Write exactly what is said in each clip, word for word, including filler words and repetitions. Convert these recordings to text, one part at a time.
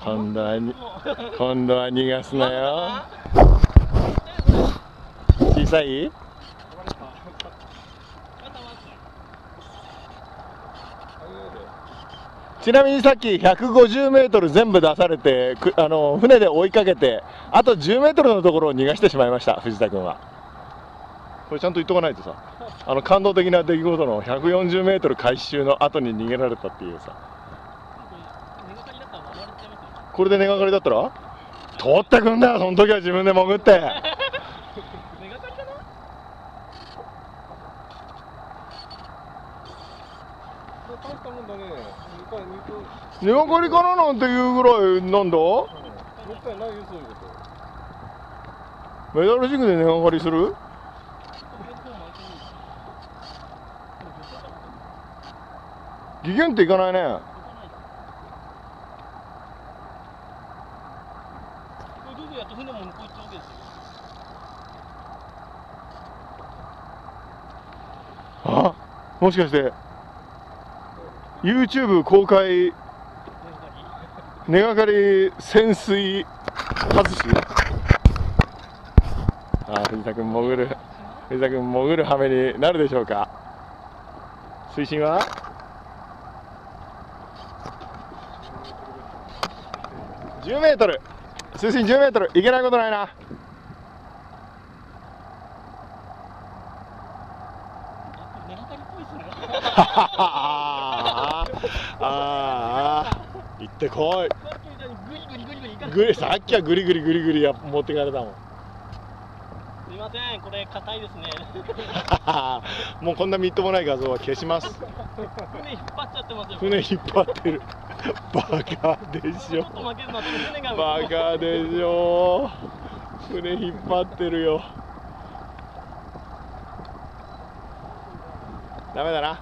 今度はに今度は逃がすなよ。小さい？ちなみにさっきひゃくごじゅうメートル全部出されて、あの船で追いかけて、あとじゅうメートルのところを逃がしてしまいました、藤田君は。これちゃんと言っとかないとさ、あの感動的な出来事のひゃくよんじゅうメートル回収の後に逃げられたっていうさ。これで根がかりだったら取ってくんだよ、その時は自分で潜って。根がかりかななんていうぐらいなんだ。メダルジグで根がかりする？ギゲンっていかないね。あ、もしかしてYouTube 公開根がかり潜水外し。あ、藤田君潜る藤田君潜る羽目になるでしょうか。水深はじゅうメートル、水深じゅうメートル、いけないことないな。ああ、行ってこい。グリ、さっきはグリグリグリグリや持ってかれたもん。 すいません、これ硬いですね。 もうこんなみっともない画像は消します。 船引っ張っちゃってますよ。 船引っ張ってる。バカでしょ。バカでしょ。船引っ張ってるよ。ダメだな。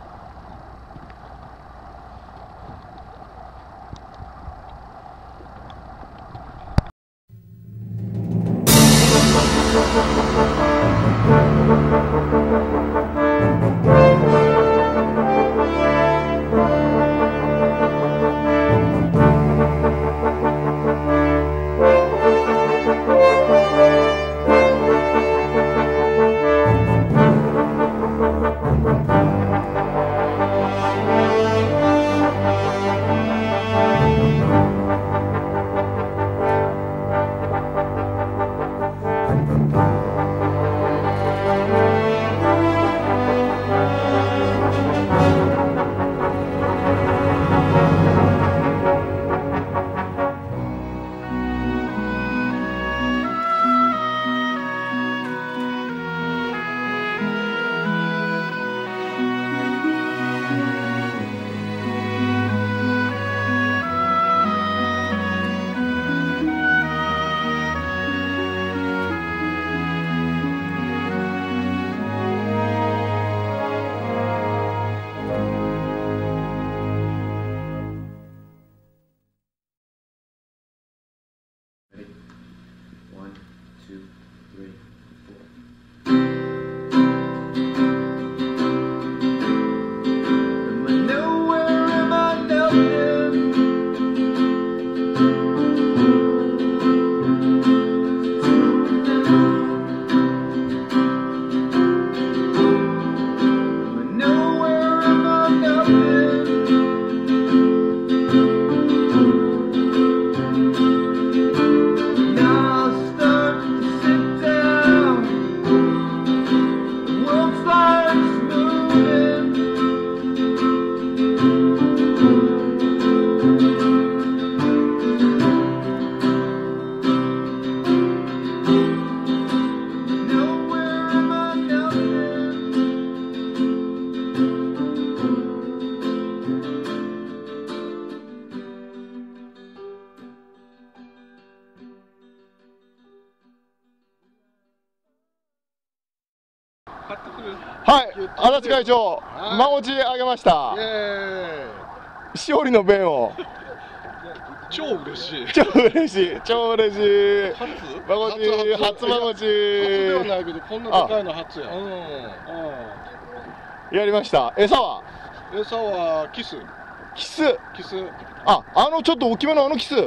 はい、足立会長、まごちあげました。勝利の弁を。 超嬉しい。 超嬉しい。超嬉しい。まごち、初まごち。 初ではないけど、こんなでかいの初や。 やりました。餌は？ 餌はキス。 キス。 キス。 あ、あのちょっと大きめのあのキス。 そう。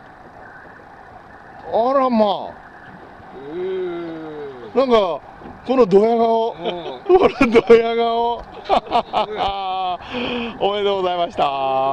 あらまあ。 うーなんかこのドヤ顔、 うんこのドヤ顔。おめでとうございました。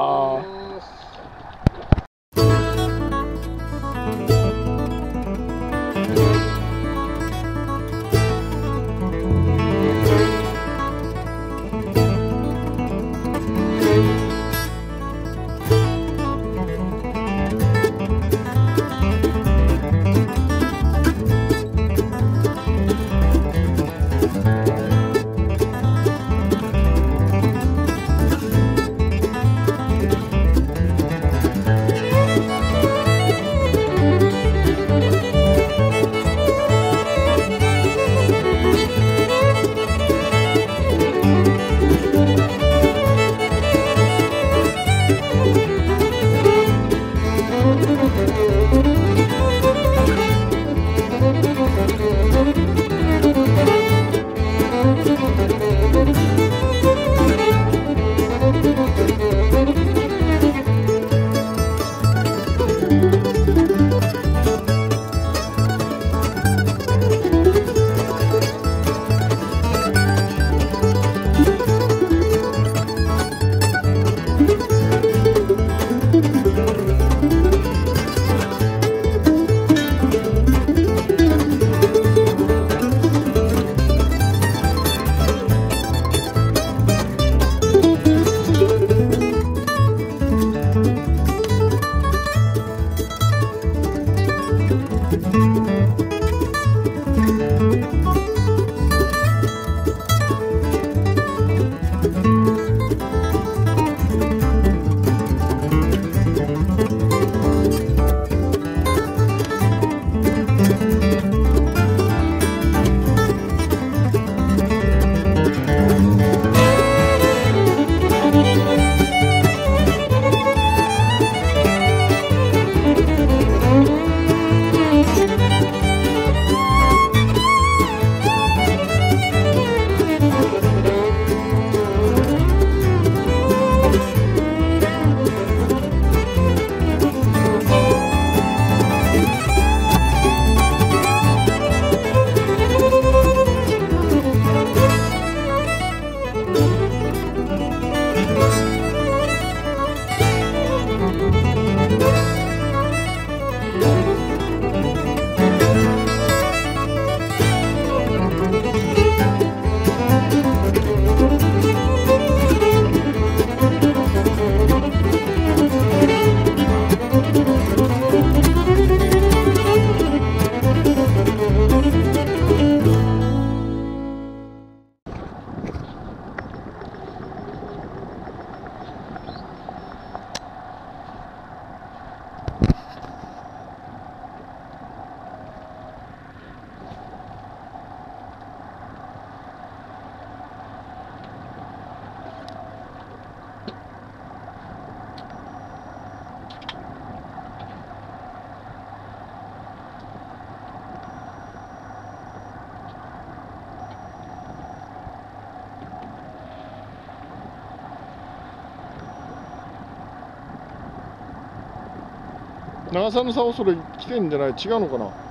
長さの竿、それ来てんじゃない？違うのかな。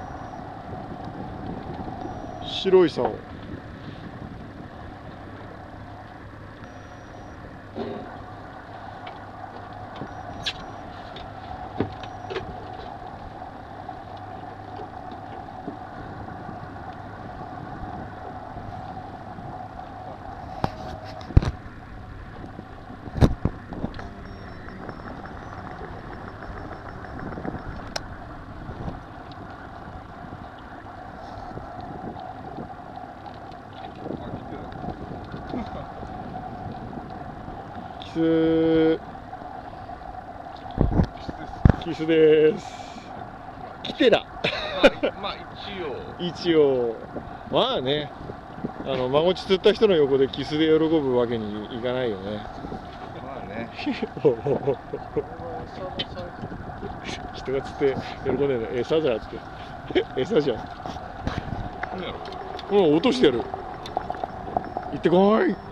白い竿。キスキスです。来てだ。 まあ一応一応まあね、あの孫ち釣った人の横でキスで喜ぶわけにいかないよね。 まあね人が釣って喜んでるの餌じゃって餌じゃん。もう落としてやる。行ってこい。